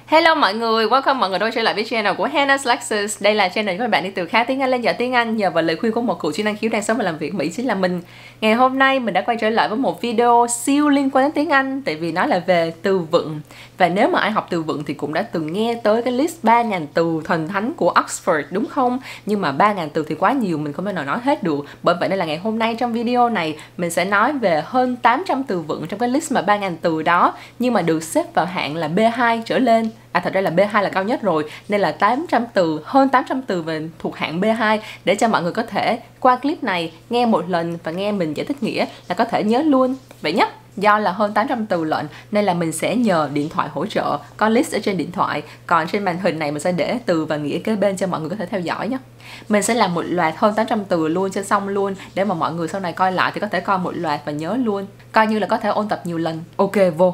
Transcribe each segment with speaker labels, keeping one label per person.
Speaker 1: Hello mọi người, welcome mọi người đã trở lại với channel của Hannah's Lexus. Đây là channel của các bạn đi từ khá tiếng Anh lên giỏi tiếng Anh nhờ vào lời khuyên của một cựu chuyên năng khiếu đang sống và làm việc Mỹ chính là mình. Ngày hôm nay mình đã quay trở lại với một video siêu liên quan đến tiếng Anh, tại vì nó là về từ vựng. Và nếu mà ai học từ vựng thì cũng đã từng nghe tới cái list 3.000 từ thần thánh của Oxford đúng không? Nhưng mà 3.000 từ thì quá nhiều, mình không thể nào nói hết được. Bởi vậy nên là ngày hôm nay trong video này mình sẽ nói về hơn 800 từ vựng trong cái list mà 3.000 từ đó, nhưng mà được xếp vào hạng là B2 trở lên. Thật ra là B2 là cao nhất rồi, nên là 800 từ, hơn 800 từ về thuộc hạng B2 để cho mọi người có thể qua clip này nghe một lần và nghe mình giải thích nghĩa là có thể nhớ luôn. Vậy nhé, do là hơn 800 từ lận nên là mình sẽ nhờ điện thoại hỗ trợ, có list ở trên điện thoại, còn trên màn hình này mình sẽ để từ và nghĩa kế bên cho mọi người có thể theo dõi nhé. Mình sẽ làm một loạt hơn 800 từ luôn cho xong luôn, để mà mọi người sau này coi lại thì có thể coi một loạt và nhớ luôn, coi như là có thể ôn tập nhiều lần. Ok, vô.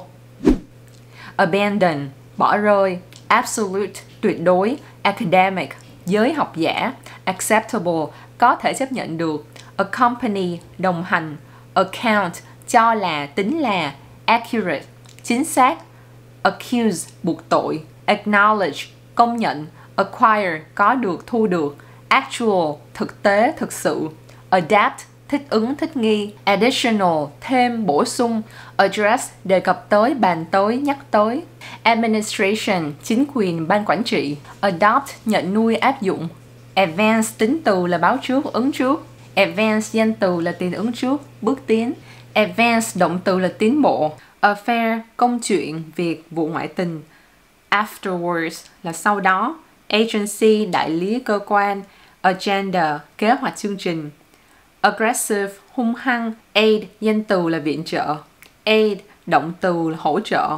Speaker 1: Abandon, bỏ rơi. Absolute, tuyệt đối. Academic, giới học giả. Acceptable, có thể chấp nhận được. Accompany, đồng hành. Account, cho là, tính là. Accurate, chính xác. Accuse, buộc tội. Acknowledge, công nhận. Acquire, có được, thu được. Actual, thực tế, thực sự. Adapt, thích ứng, thích nghi. Additional, thêm, bổ sung. Address, đề cập tới, bàn tới, nhắc tới. Administration, chính quyền, ban quản trị. Adopt, nhận nuôi, áp dụng. Advance, tính từ là báo trước, ứng trước. Advance, danh từ là tiền ứng trước, bước tiến. Advance, động từ là tiến bộ. Affair, công chuyện, việc, vụ ngoại tình. Afterwards là sau đó. Agency, đại lý, cơ quan. Agenda, kế hoạch chương trình. Aggressive, hung hăng. Aid, danh từ là viện trợ. Aid, động từ là hỗ trợ.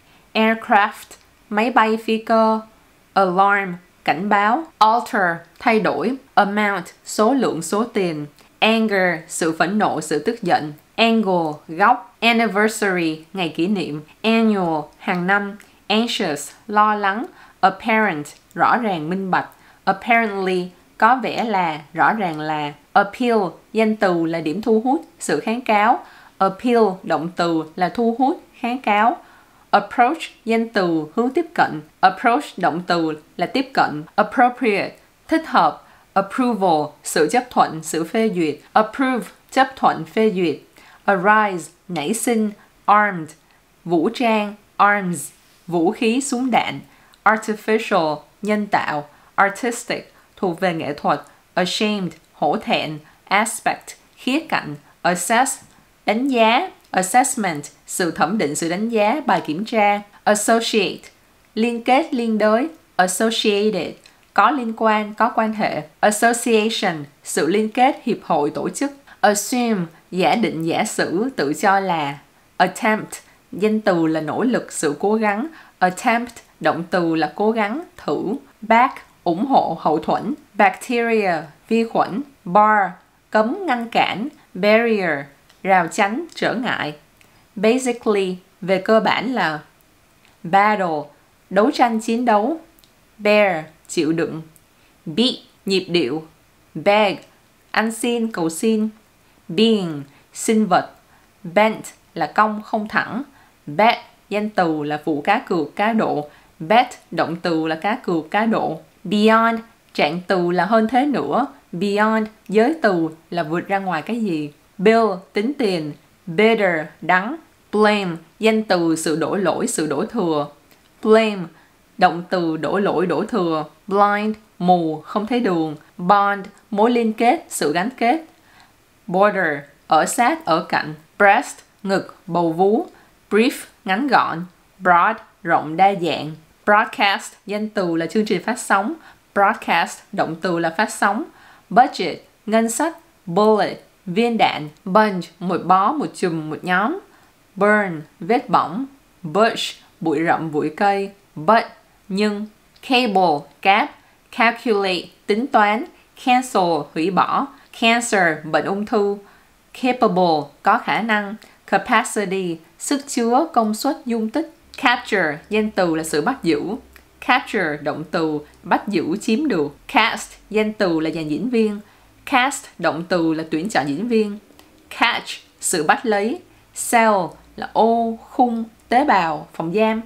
Speaker 1: Aircraft, máy bay phi cơ. Alarm, cảnh báo. Alter, thay đổi. Amount, số lượng, số tiền. Anger, sự phẫn nộ, sự tức giận. Angle, góc. Anniversary, ngày kỷ niệm. Annual, hàng năm. Anxious, lo lắng. Apparent, rõ ràng, minh bạch. Apparently, có vẻ là, rõ ràng là. Appeal, danh từ là điểm thu hút, sự kháng cáo. Appeal, động từ là thu hút, kháng cáo. Approach, danh từ hướng tiếp cận. Approach, động từ là tiếp cận. Appropriate, thích hợp. Approval, sự chấp thuận, sự phê duyệt. Approve, chấp thuận, phê duyệt. Arise, nảy sinh. Armed, vũ trang. Arms, vũ khí, súng đạn. Artificial, nhân tạo. Artistic, thuộc về nghệ thuật. Ashamed, hổ thẹn. Aspect, khía cạnh. Assess, đánh giá. Assessment, sự thẩm định, sự đánh giá, bài kiểm tra. Associate, liên kết, liên đới. Associated, có liên quan, có quan hệ. Association, sự liên kết, hiệp hội, tổ chức. Assume, giả định, giả sử, tự cho là. Attempt, danh từ là nỗ lực, sự cố gắng. Attempt, động từ là cố gắng, thử. Back, ủng hộ, hậu thuẫn. Bacteria, vi khuẩn. Bar, cấm, ngăn cản. Barrier, rào chắn, trở ngại. Basically, về cơ bản là. Battle, đấu tranh, chiến đấu. Bear, chịu đựng. Beat, nhịp điệu. Beg, ăn xin, cầu xin. Being, sinh vật. Bent là cong, không thẳng. Bet, danh từ là vụ cá cược, cá độ. Bet, động từ là cá cược, cá độ. Beyond, trạng từ là hơn thế nữa. Beyond, giới từ là vượt ra ngoài cái gì. Bill, tính tiền. Bitter, đắng. Blame, danh từ sự đổ lỗi, sự đổ thừa. Blame, động từ đổ lỗi, đổ thừa. Blind, mù, không thấy đường. Bond, mối liên kết, sự gắn kết. Border, ở sát, ở cạnh. Breast, ngực, bầu vú. Brief, ngắn gọn. Broad, rộng, đa dạng. Broadcast, danh từ là chương trình phát sóng. Broadcast, động từ là phát sóng. Budget, ngân sách. Bullet, viên đạn. Bunch, một bó, một chùm, một nhóm. Burn, vết bỏng. Bush, bụi rậm, bụi cây. But, nhưng. Cable, cáp. Calculate, tính toán. Cancel, hủy bỏ. Cancer, bệnh ung thư. Capable, có khả năng. Capacity, sức chứa, công suất, dung tích. Capture, danh từ là sự bắt giữ. Capture, động từ, bắt giữ, chiếm được. Cast, danh từ là dàn diễn viên. Cast, động từ là tuyển chọn diễn viên. Catch, sự bắt lấy. Cell là ô, khung, tế bào, phòng giam.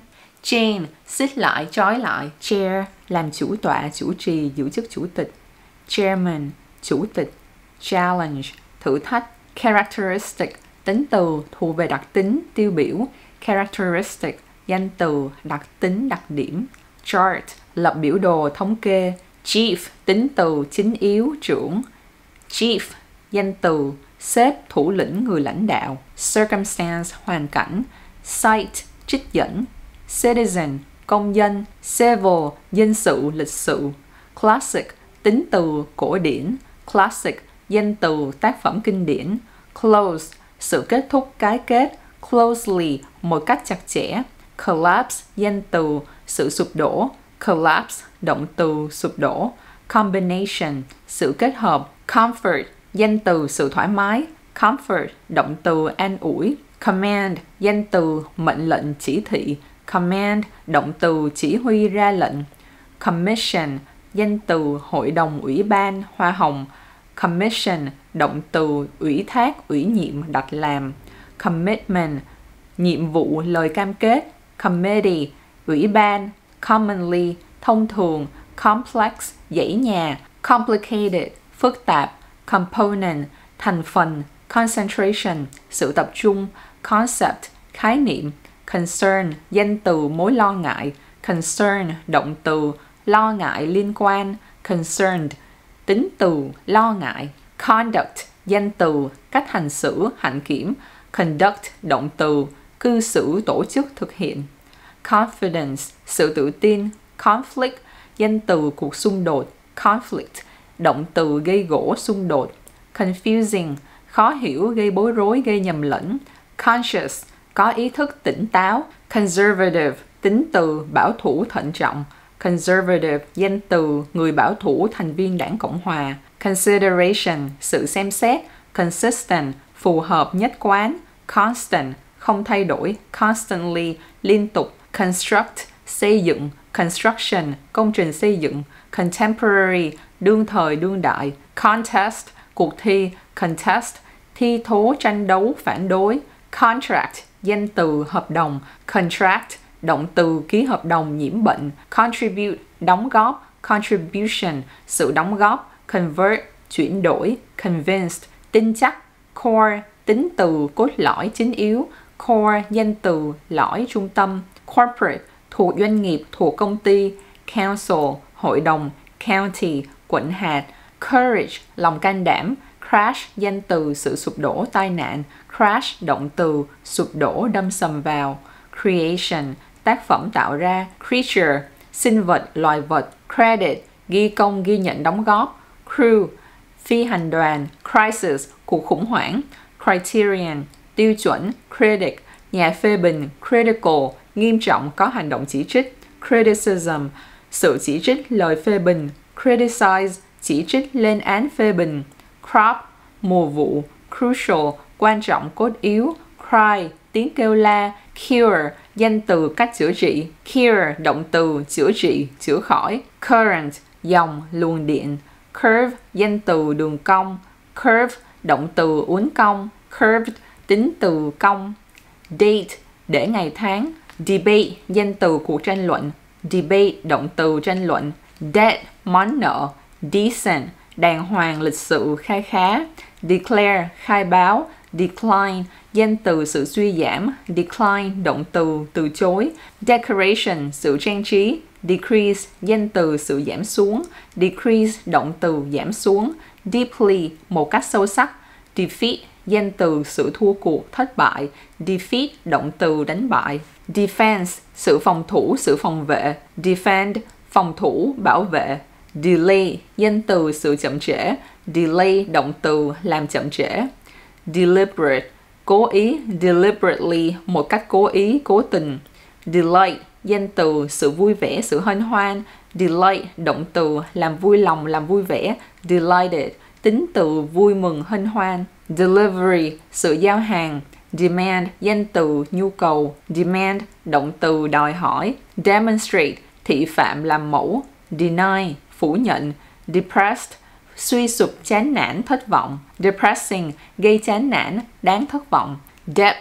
Speaker 1: chain, xích lại, trói lại. Chair, làm chủ tọa, chủ trì, giữ chức chủ tịch. Chairman, chủ tịch. Challenge, thử thách. Characteristic, tính từ, thuộc về đặc tính, tiêu biểu. Characteristic, danh từ, đặc tính, đặc điểm. Chart, lập biểu đồ, thống kê. Chief, tính từ, chính yếu, trưởng. Chief, danh từ, sếp, thủ lĩnh, người lãnh đạo. Circumstance, hoàn cảnh. Cite, trích dẫn. Citizen, công dân. Civil, dân sự, lịch sự. Classic, tính từ, cổ điển. Classic, danh từ, tác phẩm kinh điển. Close, sự kết thúc, cái kết. Closely, một cách chặt chẽ. Collapse, danh từ, sự sụp đổ. Collapse, động từ, sụp đổ. Combination, sự kết hợp. Comfort, danh từ, sự thoải mái. Comfort, động từ, an ủi. Command, danh từ, mệnh lệnh, chỉ thị. Command, động từ, chỉ huy, ra lệnh. Commission, danh từ, hội đồng, ủy ban, hoa hồng. Commission, động từ, ủy thác, ủy nhiệm, đặt làm. Commitment, nhiệm vụ, lời cam kết. Committee, ủy ban. Commonly, thông thường. Complex, dãy nhà. Complicated, phức tạp. Component, thành phần. Concentration, sự tập trung. Concept, khái niệm. Concern, danh từ, mối lo ngại. Concern, động từ, lo ngại, liên quan. Concerned, tính từ, lo ngại. Conduct, danh từ, cách hành xử, hạnh kiểm. Conduct, động từ, cư xử, tổ chức, thực hiện. Confidence, sự tự tin. Conflict, danh từ, cuộc xung đột. Conflict, động từ, gây gổ, xung đột. Confusing, khó hiểu, gây bối rối, gây nhầm lẫn. Conscious, có ý thức, tỉnh táo. Conservative, tính từ, bảo thủ, thận trọng. Conservative, danh từ, người bảo thủ, thành viên đảng Cộng hòa. Consideration, sự xem xét. Consistent, phù hợp, nhất quán. Constant, không thay đổi. Constantly, liên tục. Construct, xây dựng. Construction, công trình xây dựng. Contemporary, đương thời, đương đại. Contest, cuộc thi. Contest, thi thố, tranh đấu, phản đối. Contract, danh từ, hợp đồng. Contract, động từ, ký hợp đồng, nhiễm bệnh. Contribute, đóng góp. Contribution, sự đóng góp. Convert, chuyển đổi. Convinced, tin chắc. Core, tính từ, cốt lõi, chính yếu. Core, danh từ, lõi, trung tâm. Corporate, thuộc doanh nghiệp, thuộc công ty. Council, hội đồng. County, quận hạt. Courage, lòng can đảm. Crash, danh từ, sự sụp đổ, tai nạn. Crash, động từ, sụp đổ, đâm sầm vào. Creation, tác phẩm tạo ra. Creature, sinh vật, loài vật. Credit, ghi công, ghi nhận đóng góp. Crew, phi hành đoàn. Crisis, cuộc khủng hoảng. Criterion, tiêu chuẩn. Critic, nhà phê bình. Critical, nghiêm trọng, có hành động chỉ trích. Criticism, sự chỉ trích, lời phê bình. Criticize, chỉ trích, lên án, phê bình. Crop, mùa vụ. Crucial, quan trọng, cốt yếu. Cry, tiếng kêu la. Cure, danh từ, cách chữa trị. Cure, động từ, chữa trị, chữa khỏi. Current, dòng, luồng điện. Curve, danh từ, đường cong. Curve, động từ, uốn cong. Curved, tính từ, cong. Date, để ngày tháng. Debate, danh từ, cuộc tranh luận. Debate, động từ, tranh luận. Debt, món nợ. Decent, đàng hoàng, lịch sự, kha khá. Declare, khai báo. Decline, danh từ, sự suy giảm. Decline, động từ, từ chối. Decoration, sự trang trí. Decrease, danh từ, sự giảm xuống. Decrease, động từ, giảm xuống. Deeply, một cách sâu sắc. Defeat, danh từ, sự thua cuộc, thất bại. Defeat, động từ, đánh bại. Defense, sự phòng thủ, sự phòng vệ. Defend, phòng thủ, bảo vệ. Delay, danh từ, sự chậm trễ. Delay, động từ, làm chậm trễ. Deliberate, cố ý. Deliberately, một cách cố ý, cố tình. Delight, danh từ, sự vui vẻ, sự hân hoan. Delight, động từ, làm vui lòng, làm vui vẻ. Delighted, tính từ, vui mừng, hân hoan. Delivery, sự giao hàng. Demand, danh từ, nhu cầu. Demand, động từ, đòi hỏi. Demonstrate, thị phạm, làm mẫu. Deny, phủ nhận. Depressed, suy sụp, chán nản, thất vọng. Depressing, gây chán nản, đáng thất vọng. Depth,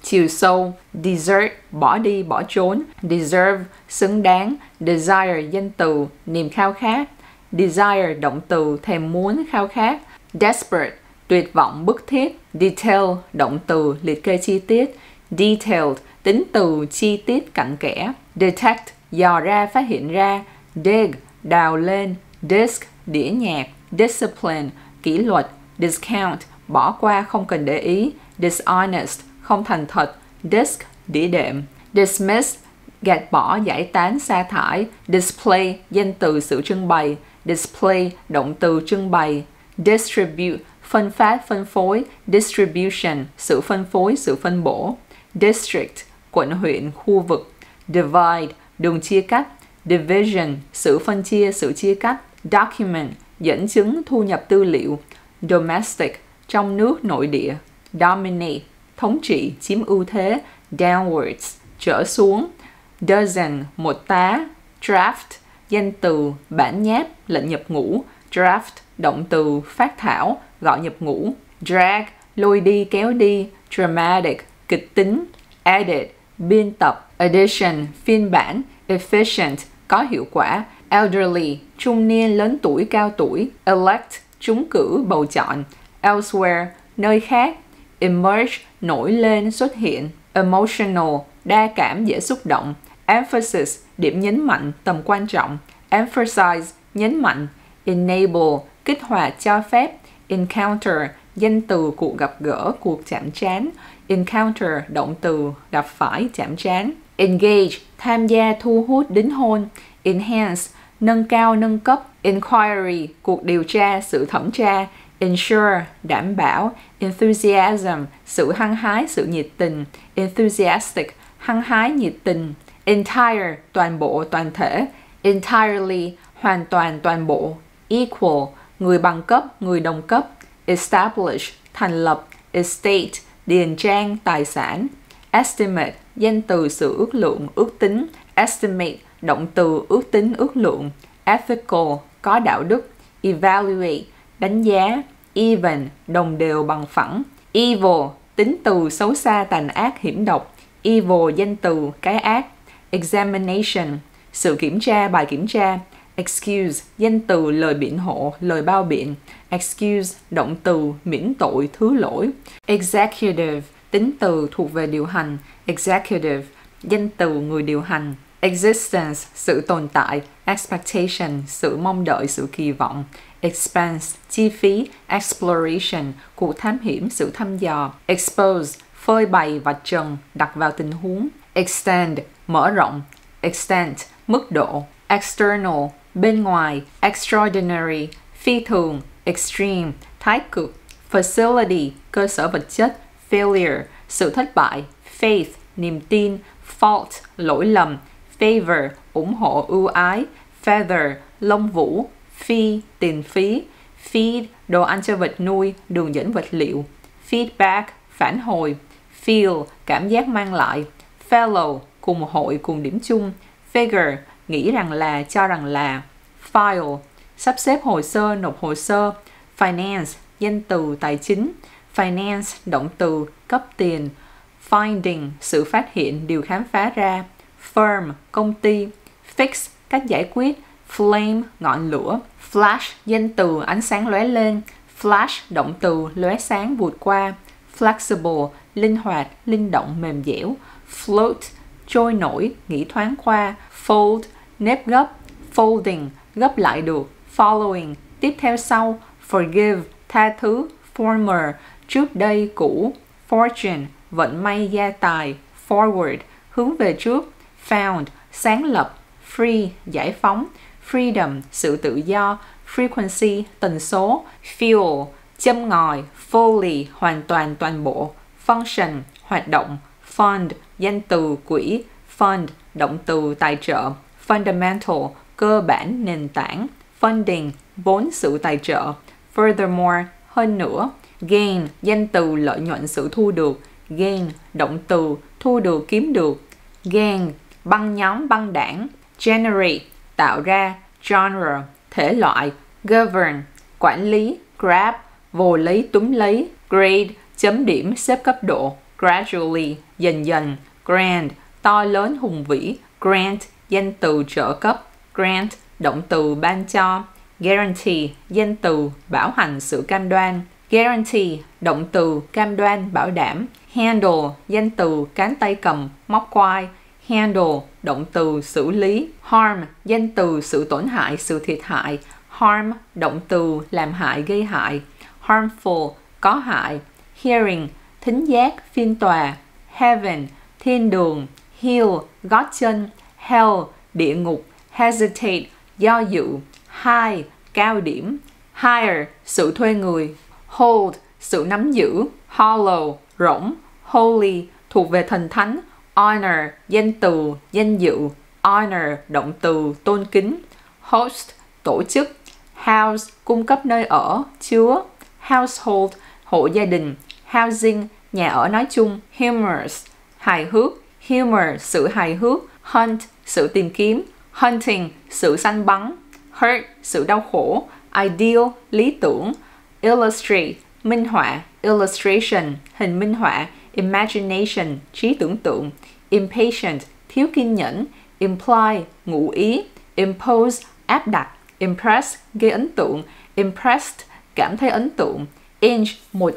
Speaker 1: chiều sâu, desert, bỏ đi, bỏ trốn, deserve, xứng đáng, desire, danh từ, niềm khao khát, desire, động từ, thèm muốn, khao khát, desperate, tuyệt vọng, bức thiết, detail, động từ, liệt kê chi tiết, detailed, tính từ, chi tiết, cặn kẽ, detect, dò ra, phát hiện ra, dig, đào lên, disc, đĩa nhạc, discipline, kỷ luật, discount, bỏ qua, không cần để ý, dishonest, không thành thật, disc, đĩa đệm, dismiss, gạt bỏ, giải tán, sa thải, display, danh từ, sự trưng bày, display, động từ, trưng bày, distribute, phân phát, phân phối, distribution, sự phân phối, sự phân bổ, district, quận huyện, khu vực, divide, đường chia cắt, division, sự phân chia, sự chia cắt, document, dẫn chứng, thu nhập tư liệu, domestic, trong nước, nội địa, dominate, thống trị, chiếm ưu thế, downwards, trở xuống, dozen, một tá, draft, danh từ, bản nháp, lệnh nhập ngũ, draft, động từ, phát thảo, gọi nhập ngũ, drag, lôi đi, kéo đi, dramatic, kịch tính, edit, biên tập, edition, phiên bản, efficient, có hiệu quả, elderly, trung niên, lớn tuổi, cao tuổi, elect, trúng cử, bầu chọn, elsewhere, nơi khác, emerge, nổi lên, xuất hiện, emotional, đa cảm, dễ xúc động, emphasis, điểm nhấn mạnh, tầm quan trọng, emphasize, nhấn mạnh, enable, kích hoạt, cho phép, encounter, danh từ, cuộc gặp gỡ, cuộc chạm trán, encounter, động từ, gặp phải, chạm trán, engage, tham gia, thu hút, đính hôn, enhance, nâng cao, nâng cấp, inquiry, cuộc điều tra, sự thẩm tra, ensure, đảm bảo, enthusiasm, sự hăng hái, sự nhiệt tình, enthusiastic, hăng hái, nhiệt tình, entire, toàn bộ, toàn thể, entirely, hoàn toàn, toàn bộ, equal, người bằng cấp, người đồng cấp, establish, thành lập, estate, điền trang, tài sản, estimate, danh từ, sự ước lượng, ước tính, estimate, động từ, ước tính, ước lượng, ethical, có đạo đức, evaluate, đánh giá, even, đồng đều, bằng phẳng, evil, tính từ, xấu xa, tàn ác, hiểm độc, evil, danh từ, cái ác, examination, sự kiểm tra, bài kiểm tra, excuse, danh từ, lời biện hộ, lời bao biện, excuse, động từ, miễn tội, thứ lỗi, executive, tính từ, thuộc về điều hành, executive, danh từ, người điều hành, existence, sự tồn tại, expectation, sự mong đợi, sự kỳ vọng, expense, chi phí, exploration, cuộc thám hiểm, sự thăm dò, expose, phơi bày, vạch trần, đặt vào tình huống, extend, mở rộng, extent, mức độ, external, bên ngoài, extraordinary, phi thường, extreme, thái cực, facility, cơ sở vật chất, failure, sự thất bại, faith, niềm tin, fault, lỗi lầm, favor, ủng hộ, ưu ái, feather, lông vũ, fee, tiền phí, feed, đồ ăn cho vật nuôi, đường dẫn vật liệu, feedback, phản hồi, feel, cảm giác mang lại, fellow, cùng hội, cùng điểm chung, figure, nghĩ rằng là, cho rằng là, file, sắp xếp hồ sơ, nộp hồ sơ, finance, danh từ, tài chính, finance, động từ, cấp tiền, finding, sự phát hiện, điều khám phá ra, firm, công ty, fix, cách giải quyết, flame, ngọn lửa, flash, danh từ, ánh sáng lóe lên, flash, động từ, lóe sáng, vụt qua, flexible, linh hoạt, linh động, mềm dẻo, float, trôi nổi, nghĩ thoáng qua, fold, nếp gấp, folding, gấp lại được, following, tiếp theo sau, forgive, tha thứ, former, trước đây, cũ, fortune, vận may, gia tài, forward, hướng về trước, found, sáng lập, free, giải phóng, freedom, sự tự do, frequency, tần số, fuel, châm ngòi, fully, hoàn toàn, toàn bộ, function, hoạt động, fund, danh từ, quỹ, fund, động từ, tài trợ, fundamental, cơ bản, nền tảng, funding, vốn, sự tài trợ, furthermore, hơn nữa, gain, danh từ, lợi nhuận, sự thu được, gain, động từ, thu được, kiếm được, gang, băng nhóm, băng đảng, generate, tạo ra, genre, thể loại, govern, quản lý, grab, vồ lấy, túm lấy, grade, chấm điểm, xếp cấp độ, gradually, dần dần, grand, to lớn hùng vĩ, grant, danh từ trợ cấp, grant, động từ ban cho, guarantee, danh từ bảo hành sự cam đoan, guarantee, động từ cam đoan bảo đảm, handle, danh từ cánh tay cầm, móc quai, handle, động từ xử lý, harm, danh từ sự tổn hại, sự thiệt hại, harm, động từ làm hại, gây hại, harmful, có hại, hearing, thính giác, phiên tòa, heaven, thiên đường, hill, gót chân, hell, địa ngục, hesitate, do dự, high, cao điểm, hire, sự thuê người, hold, sự nắm giữ, hollow, rỗng, holy, thuộc về thần thánh, honor, danh từ, danh dự, honor, động từ, tôn kính, host, tổ chức, house, cung cấp nơi ở, chứa, household, hộ gia đình, housing, nhà ở nói chung, humorous, hài hước, humor, sự hài hước, hunt, sự tìm kiếm, hunting, sự săn bắn, hurt, sự đau khổ, ideal, lý tưởng, illustrate, minh họa, illustration, hình minh họa, imagination, trí tưởng tượng, impatient, thiếu kiên nhẫn, imply, ngụ ý, impose, áp đặt, impress, gây ấn tượng, impressed, cảm thấy ấn tượng, inch,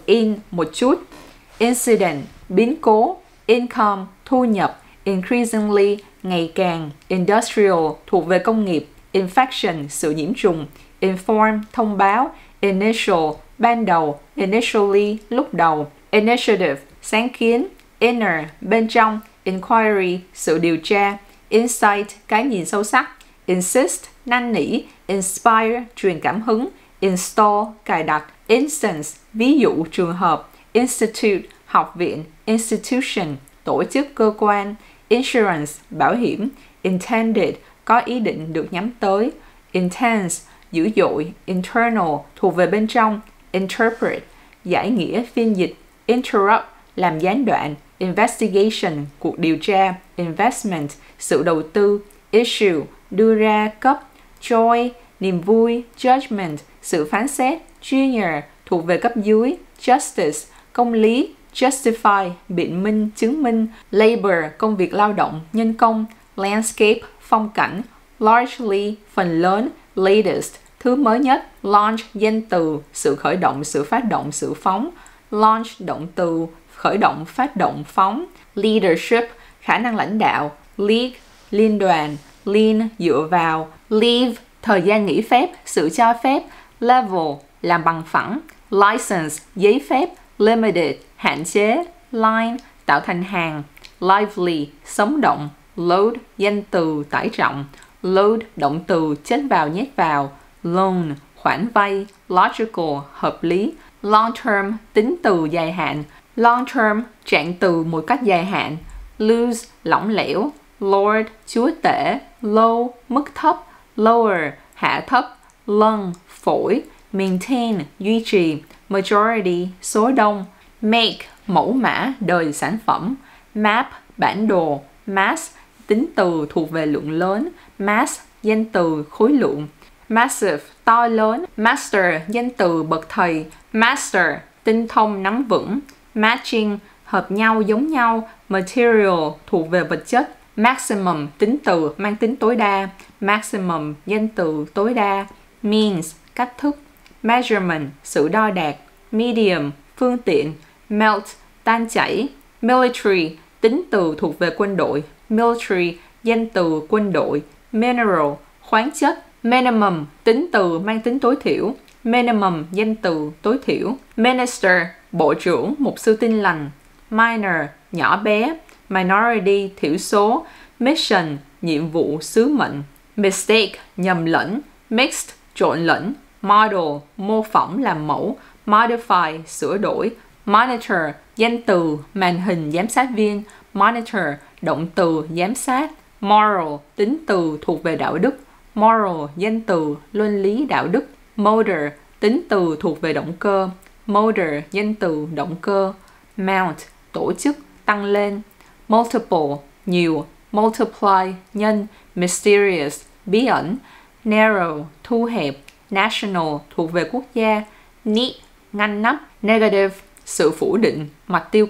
Speaker 1: một chút, incident, biến cố, income, thu nhập, increasingly, ngày càng, industrial, thuộc về công nghiệp, infection, sự nhiễm trùng, inform, thông báo, initial, ban đầu, initially, lúc đầu, initiative, sáng kiến, inner, bên trong, inquiry, sự điều tra, insight, cái nhìn sâu sắc, insist, năn nỉ, inspire, truyền cảm hứng, install, cài đặt, instance, ví dụ, trường hợp, institute, học viện, institution, tổ chức, cơ quan, insurance, bảo hiểm, intended, có ý định được nhắm tới, intense, dữ dội, internal, thuộc về bên trong, interpret, giải nghĩa, phiên dịch, interrupt, làm gián đoạn, investigation, cuộc điều tra, investment, sự đầu tư, issue, đưa ra, cấp, joy, niềm vui, judgment, sự phán xét, junior, thuộc về cấp dưới, justice, công lý, justify, biện minh, chứng minh, labor, công việc lao động, nhân công, landscape, phong cảnh, largely, phần lớn, latest, thứ mới nhất, launch, danh từ, sự khởi động, sự phát động, sự phóng, launch, động từ, khởi động, phát động, phóng, leadership, khả năng lãnh đạo, league, liên đoàn, lean, dựa vào, leave, thời gian nghỉ phép, sự cho phép, level, làm bằng phẳng, license, giấy phép, limited, hạn chế, line, tạo thành hàng, lively, sống động, load, danh từ, tải trọng, load, động từ, chất vào, nhét vào, loan, khoản vay, logical, hợp lý, long term, tính từ dài hạn, long term, trạng từ một cách dài hạn, loose, lỏng lẻo, lord, chúa tể, low, mức thấp, lower, hạ thấp, lung, phổi, maintain, duy trì, majority, số đông, make, mẫu mã, đời sản phẩm, map, bản đồ, mass, tính từ thuộc về lượng lớn, mass, danh từ, khối lượng, massive, to lớn, master, danh từ, bậc thầy, master, tinh thông, nắm vững, matching, hợp nhau, giống nhau, material, thuộc về vật chất, maximum, tính từ, mang tính tối đa, maximum, danh từ, tối đa, means, cách thức, measurement, sự đo đạc, medium, phương tiện, melt, tan chảy, military, tính từ thuộc về quân đội, military, danh từ, quân đội, mineral, khoáng chất, minimum, tính từ mang tính tối thiểu, minimum, danh từ, tối thiểu, minister, bộ trưởng, mục sư tin lành, minor, nhỏ bé, minority, thiểu số, mission, nhiệm vụ, sứ mệnh, mistake, nhầm lẫn, mixed, trộn lẫn, model, mô phỏng, làm mẫu, modify, sửa đổi, monitor, danh từ, màn hình, giám sát viên, monitor, động từ, giám sát, moral, tính từ thuộc về đạo đức, moral, danh từ, luân lý, đạo đức, motor, tính từ thuộc về động cơ, motor, danh từ, động cơ, mount, tổ chức, tăng lên, multiple, nhiều, multiply, nhân, mysterious, bí ẩn, narrow, thu hẹp, national, thuộc về quốc gia, neat, ngăn nắp, negative, sự phủ định, mặt tiêu cực,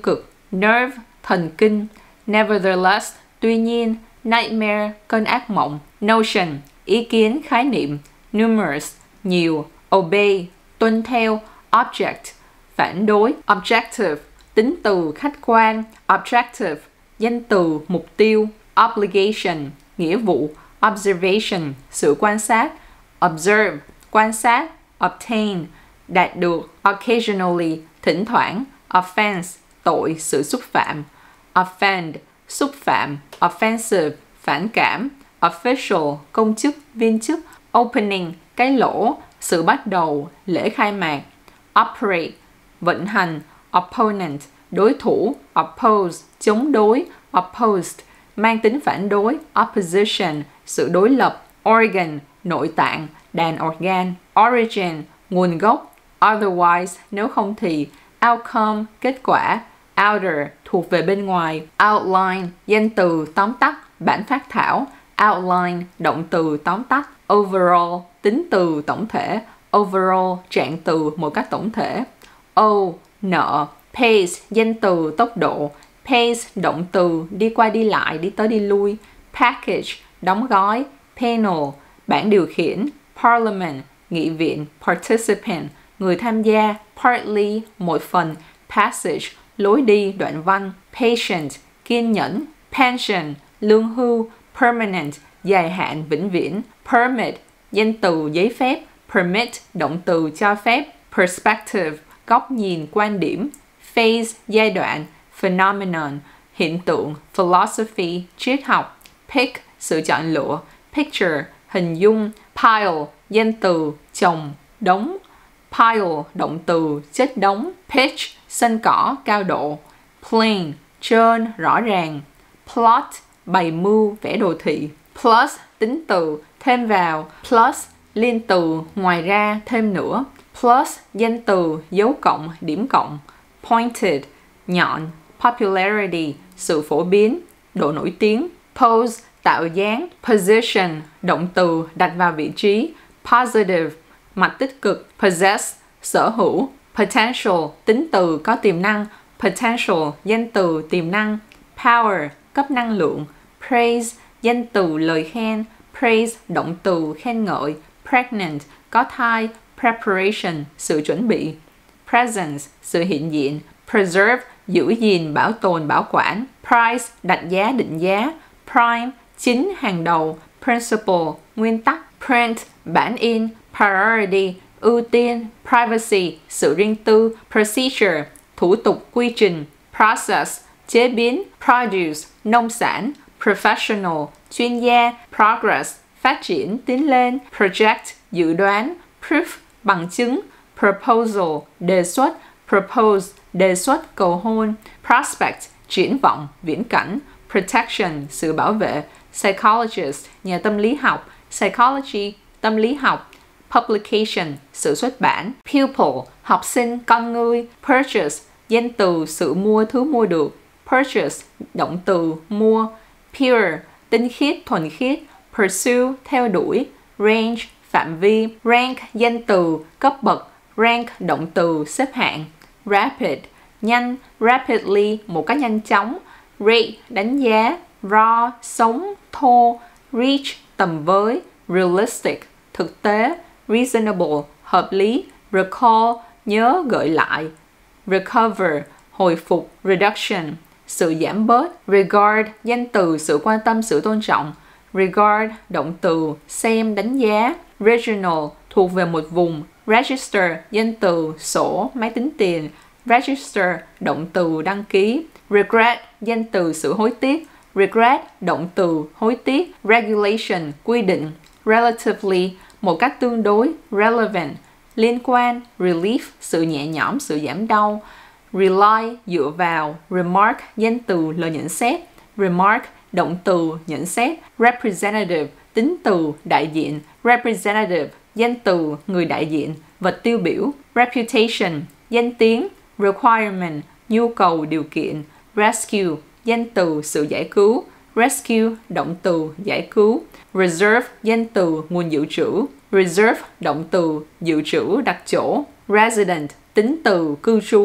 Speaker 1: nerve, thần kinh, nevertheless, tuy nhiên, nightmare, cơn ác mộng, notion, ý kiến, khái niệm, numerous, nhiều, obey, tuân theo, object, phản đối, objective, tính từ khách quan, objective, danh từ mục tiêu, obligation, nghĩa vụ, observation, sự quan sát, observe, quan sát, obtain, đạt được, occasionally, thỉnh thoảng, offense, tội, sự xúc phạm, offend, xúc phạm, offensive, phản cảm, official, công chức, viên chức, opening, cái lỗ, sự bắt đầu, lễ khai mạc, operate, vận hành, opponent, đối thủ, oppose, chống đối, opposed, mang tính phản đối, opposition, sự đối lập, organ, nội tạng, đàn organ, origin, nguồn gốc, otherwise, nếu không thì, outcome, kết quả, outer, thuộc về bên ngoài, outline, danh từ, tóm tắt, bản phác thảo, outline, động từ, tóm tắt, overall, tính từ, tổng thể, overall, trạng từ, một cách tổng thể, nợ, pace, danh từ, tốc độ, pace, động từ, đi qua đi lại, đi tới đi lui, package, đóng gói, panel, bảng điều khiển, parliament, nghị viện, participant, người tham gia, partly, một phần, passage, lối đi, đoạn văn, patient, kiên nhẫn, pension, lương hưu, permanent, dài hạn, vĩnh viễn, permit, danh từ, giấy phép, permit, động từ, cho phép, perspective, góc nhìn, quan điểm, phase, giai đoạn, phenomenon, hiện tượng, philosophy, triết học, pick, sự chọn lựa, picture, hình dung, pile, danh từ, chồng, đống, pile, động từ, chất đống, pitch, sân cỏ, cao độ, plain, trơn, rõ ràng, plot, bày mưu, vẽ đồ thị, plus, tính từ, thêm vào, plus, liên từ, ngoài ra, thêm nữa, plus, danh từ, dấu cộng, điểm cộng, pointed, nhọn, popularity, sự phổ biến, độ nổi tiếng, pose, tạo dáng, position, động từ, đặt vào vị trí, positive, mặt tích cực, possess, sở hữu, potential, tính từ, có tiềm năng, potential, danh từ, tiềm năng, power, cấp năng lượng, praise, danh từ, lời khen, praise, động từ, khen ngợi, pregnant, có thai, preparation, sự chuẩn bị, presence, sự hiện diện, preserve, giữ gìn, bảo tồn, bảo quản, price, đặt giá, định giá, prime, chính, hàng đầu, principle, nguyên tắc, print, bản in, priority, ưu tiên, privacy, sự riêng tư, procedure, thủ tục, quy trình, process, chế biến, produce, nông sản, professional, chuyên gia, progress, phát triển, tiến lên, project, dự đoán, proof, bằng chứng, proposal, đề xuất, propose, đề xuất, cầu hôn, prospect, triển vọng, viễn cảnh, protection, sự bảo vệ, psychologist, nhà tâm lý học, psychology, tâm lý học, publication, sự xuất bản, pupil, học sinh, con người, purchase, danh từ, sự mua, thứ mua được, purchase, động từ, mua, pure, tinh khiết, thuần khiết, pursue, theo đuổi, range, phạm vi, rank, danh từ, cấp bậc, rank, động từ, xếp hạng, rapid, nhanh, rapidly, một cách nhanh chóng, rate, đánh giá, raw, sống, thô, reach, tầm với, realistic, thực tế, reasonable, hợp lý, recall, nhớ, gợi lại, recover, hồi phục, reduction, sự giảm bớt, regard, danh từ, sự quan tâm, sự tôn trọng, regard, động từ, xem, đánh giá, regional, thuộc về một vùng, register, danh từ, sổ, máy tính tiền, register, động từ, đăng ký, regret, danh từ, sự hối tiếc, regret, động từ, hối tiếc, regulation, quy định, relatively, một cách tương đối, relevant, liên quan, relief, sự nhẹ nhõm, sự giảm đau, rely, dựa vào, remark, danh từ, lời nhận xét, remark, động từ, nhận xét, representative, tính từ, đại diện, representative, danh từ, người đại diện, vật tiêu biểu, reputation, danh tiếng, requirement, nhu cầu, điều kiện, rescue, danh từ, sự giải cứu, rescue, động từ, giải cứu, reserve, danh từ, nguồn dự trữ, reserve, động từ, dự trữ, đặt chỗ, resident, tính từ, cư trú,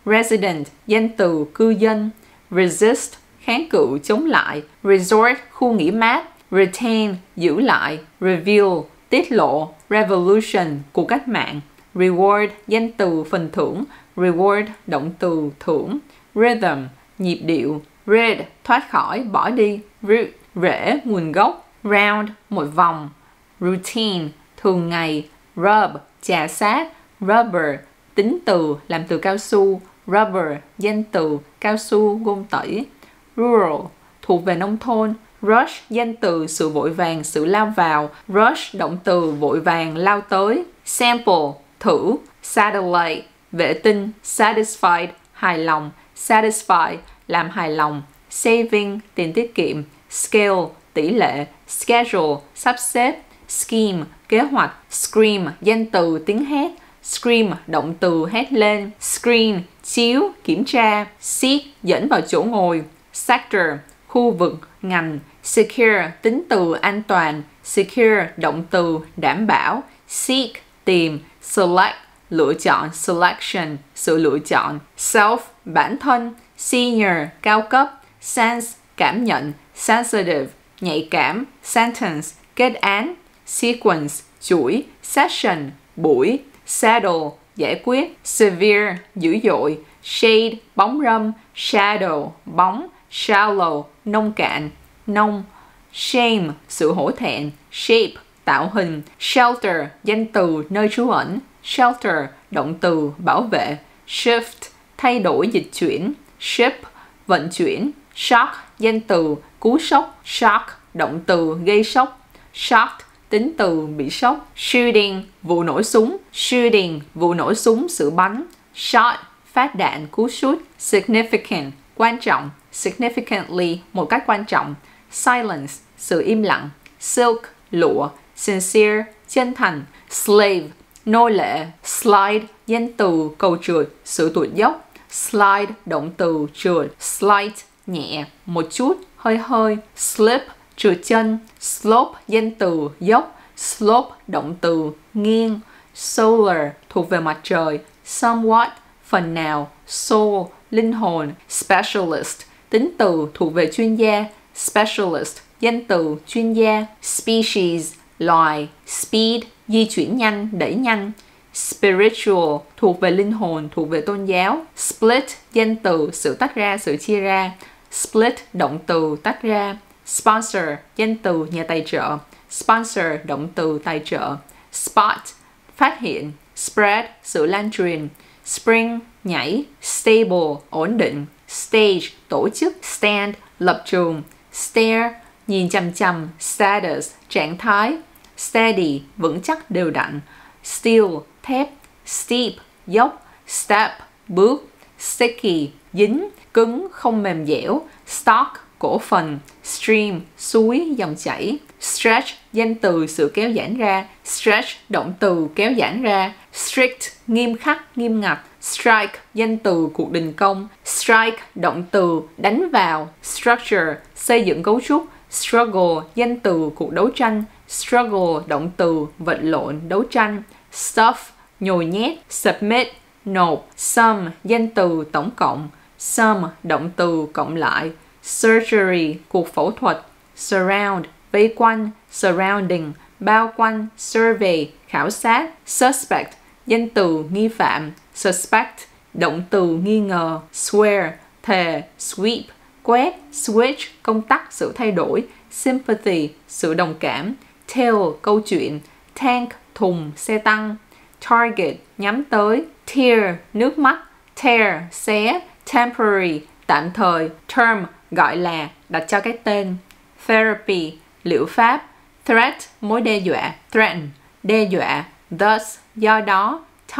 Speaker 1: resident, danh từ cư dân, resist, kháng cự, chống lại, resort, khu nghỉ mát, retain, giữ lại, reveal, tiết lộ, revolution, cuộc cách mạng, reward, danh từ phần thưởng, reward, động từ thưởng, rhythm, nhịp điệu, rid, thoát khỏi, bỏ đi, root, rễ, nguồn gốc, round, một vòng, routine, thường ngày, rub, chà sát, rubber, tính từ, làm từ cao su, rubber, danh từ, cao su, gôn tẩy, rural, thuộc về nông thôn, rush, danh từ, sự vội vàng, sự lao vào, rush, động từ, vội vàng, lao tới, sample, thử, satellite, vệ tinh, satisfied, hài lòng, satisfy, làm hài lòng, saving, tiền tiết kiệm, scale, tỷ lệ, schedule, sắp xếp, scheme, kế hoạch, scream, danh từ, tiếng hét, scream, động từ, hét lên, screen, chiếu, kiểm tra, seat, dẫn vào chỗ ngồi, sector, khu vực, ngành, secure, tính từ, an toàn, secure, động từ, đảm bảo, seek, tìm, select, lựa chọn, selection, sự lựa chọn, self, bản thân, senior, cao cấp, sense, cảm nhận, sensitive, nhạy cảm, sentence, kết án, sequence, chuỗi, session, buổi, settle, giải quyết, severe, dữ dội, shade, bóng râm, shadow, bóng, shallow, nông cạn, nông, shame, sự hổ thẹn, shape, tạo hình, shelter, danh từ, nơi trú ẩn, shelter, động từ, bảo vệ, shift, thay đổi, dịch chuyển, ship, vận chuyển, shock, danh từ, cú sốc, shock, động từ, gây sốc, shocked, tính từ, bị sốc, shooting, vụ nổ súng, shooting, vụ nổ súng, sự bắn, shot, phát đạn, cú sút, significant, quan trọng, significantly, một cách quan trọng, silence, sự im lặng, silk, lụa, sincere, chân thành, slave, nô lệ, slide, danh từ, cầu trượt, sự tụt dốc, slide, động từ, trượt, slight, nhẹ, một chút, hơi hơi, slip, trượt chân, slope, danh từ, dốc, slope, động từ, nghiêng, solar, thuộc về mặt trời, somewhat, phần nào, soul, linh hồn, specialist, tính từ, thuộc về chuyên gia, specialist, danh từ, chuyên gia, species, loài, speed, di chuyển nhanh, đẩy nhanh, spiritual, thuộc về linh hồn, thuộc về tôn giáo, split, danh từ, sự tách ra, sự chia ra, split, động từ, tách ra, sponsor, danh từ, nhà tài trợ, sponsor, động từ, tài trợ, spot, phát hiện, spread, sự lan truyền, spring, nhảy, stable, ổn định, stage, tổ chức, stand, lập trường, stare, nhìn chằm chằm, status, trạng thái, steady, vững chắc, đều đặn, steel, thép, steep, dốc, step, bước, sticky, dính, cứng, không mềm dẻo, stock, cổ phần, stream, suối, dòng chảy, stretch, danh từ, sự kéo giãn ra, stretch, động từ, kéo giãn ra, strict, nghiêm khắc, nghiêm ngặt, strike, danh từ, cuộc đình công, strike, động từ, đánh vào, structure, xây dựng cấu trúc, struggle, danh từ, cuộc đấu tranh, struggle, động từ, vật lộn, đấu tranh, stuff, nhồi nhét, submit, nộp, sum, danh từ, tổng cộng, sum, động từ, cộng lại, surgery, cuộc phẫu thuật, surround, vây quanh, surrounding, bao quanh, survey, khảo sát, suspect, danh từ, nghi phạm, suspect, động từ, nghi ngờ, swear, thề, sweep, quét, switch, công tắc, sự thay đổi, sympathy, sự đồng cảm, tell, câu chuyện, tank, thùng, xe tăng, target, nhắm tới, tear, nước mắt, tear, xé, temporary, tạm thời, term, gọi là, đặt cho cái tên, therapy, liệu pháp, threat, mối đe dọa, threaten, đe dọa, thus, do đó,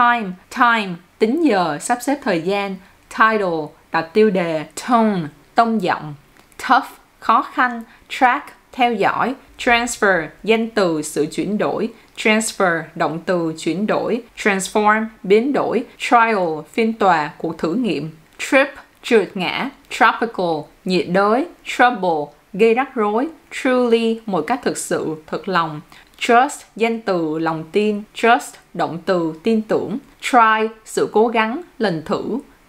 Speaker 1: time, tính giờ, sắp xếp thời gian, title, đặt tiêu đề, tone, tông giọng, tough, khó khăn, track, theo dõi, transfer, danh từ, sự chuyển đổi, transfer, động từ, chuyển đổi, transform, biến đổi, trial, phiên tòa, cuộc thử nghiệm, trip, trượt ngã, tropical, nhiệt đới, trouble, gây rắc rối, truly, một cách thực sự, thật lòng, trust, danh từ, lòng tin, trust, động từ, tin tưởng, try, sự cố gắng, lần thử,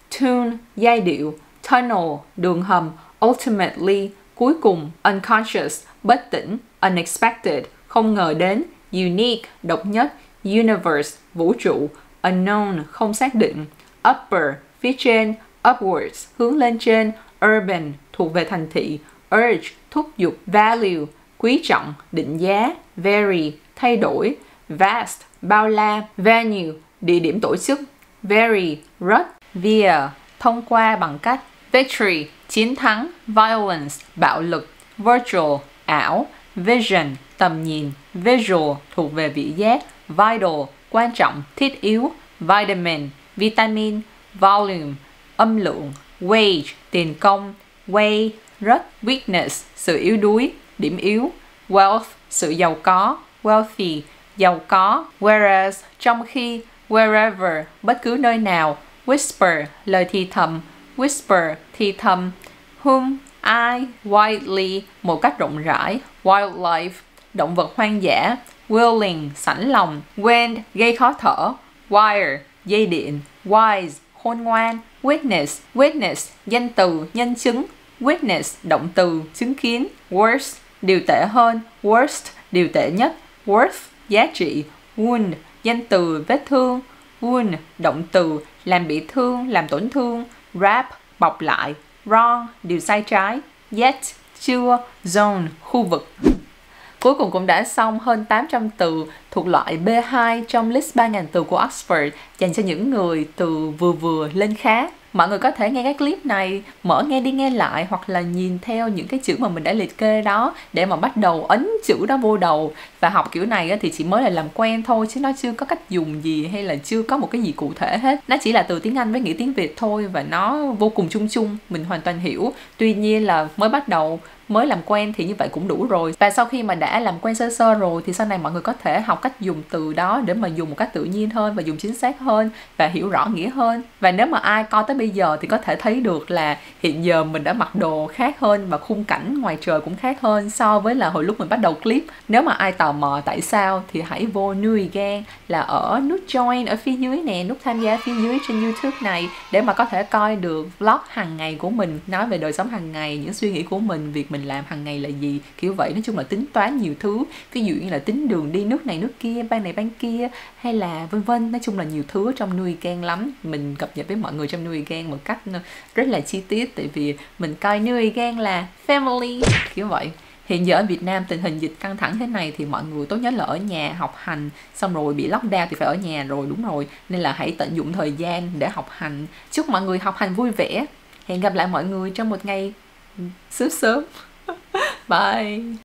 Speaker 1: tune, giai điệu, tunnel, đường hầm, ultimately, cuối cùng, unconscious, bất tỉnh, unexpected, không ngờ đến, unique, độc nhất, universe, vũ trụ, unknown, không xác định, upper, phía trên, upwards, hướng lên trên, urban, thuộc về thành thị, urge, thúc giục, value, quý trọng, định giá, vary, thay đổi, vast, bao la, venue, địa điểm tổ chức, vary, rất, via, thông qua bằng cách, victory, chiến thắng, violence, bạo lực, virtual, ảo, vision, tầm nhìn, visual, thuộc về vị giác, vital, quan trọng, thiết yếu, vitamin, vitamin, volume, âm lượng, wage, tiền công, way, rất, weakness, sự yếu đuối, điểm yếu, wealth, sự giàu có, wealthy, giàu có, whereas, trong khi, wherever, bất cứ nơi nào, whisper, lời thì thầm, whisper, thì thầm, whom, ai, widely, một cách rộng rãi, wildlife, động vật hoang dã, willing, sẵn lòng, wind, gây khó thở, wire, dây điện, wise, khôn ngoan, witness, witness, danh từ, nhân chứng, witness, động từ, chứng kiến, worse, điều tệ hơn, worst, điều tệ nhất, worth, giá trị, wound, danh từ, vết thương, wound, động từ, làm bị thương, làm tổn thương, wrap, bọc lại, wrong, điều sai trái, yet, chưa, zone, khu vực. Cuối cùng cũng đã xong hơn 800 từ thuộc loại B2 trong list 3.000 từ của Oxford dành cho những người từ vừa vừa lên khá. Mọi người có thể nghe cái clip này, mở nghe đi nghe lại hoặc là nhìn theo những cái chữ mà mình đã liệt kê đó để mà bắt đầu ấn chữ đó vô đầu. Và học kiểu này thì chỉ mới là làm quen thôi chứ nó chưa có cách dùng gì hay là chưa có một cái gì cụ thể hết. Nó chỉ là từ tiếng Anh với nghĩa tiếng Việt thôi và nó vô cùng chung chung, mình hoàn toàn hiểu. Tuy nhiên là mới bắt đầu, mới làm quen thì như vậy cũng đủ rồi. Và sau khi mà đã làm quen sơ sơ rồi thì sau này mọi người có thể học cách dùng từ đó để mà dùng một cách tự nhiên hơn và dùng chính xác hơn và hiểu rõ nghĩa hơn. Và nếu mà ai coi tới bây giờ thì có thể thấy được là hiện giờ mình đã mặc đồ khác hơn và khung cảnh ngoài trời cũng khác hơn so với là hồi lúc mình bắt đầu clip. Nếu mà ai tò mò tại sao thì hãy vô Nuôi Gang là ở nút join ở phía dưới nè, nút tham gia phía dưới trên YouTube này để mà có thể coi được vlog hàng ngày của mình, nói về đời sống hàng ngày, những suy nghĩ của mình, việc mình làm hàng ngày là gì, kiểu vậy. Nói chung là tính toán nhiều thứ, ví dụ như là tính đường đi nước này nước kia, ban này ban kia hay là vân vân. Nói chung là nhiều thứ trong Nuôi Gang lắm. Mình cập nhật với mọi người trong Nuôi Gang một cách rất là chi tiết tại vì mình coi Nuôi Gang là family, kiểu vậy. Hiện giờ ở Việt Nam tình hình dịch căng thẳng thế này thì mọi người tốt nhất là ở nhà học hành, xong rồi bị lockdown thì phải ở nhà rồi, đúng rồi. Nên là hãy tận dụng thời gian để học hành. Chúc mọi người học hành vui vẻ. Hẹn gặp lại mọi người trong một ngày sớm sớm. Bye.